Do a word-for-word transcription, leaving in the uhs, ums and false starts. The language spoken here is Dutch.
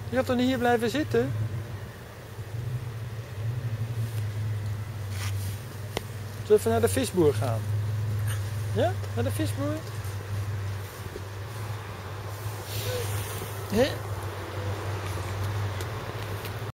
Je gaat toch niet hier blijven zitten? Zullen we even naar de visboer gaan? Ja? Naar de visboer? Hè?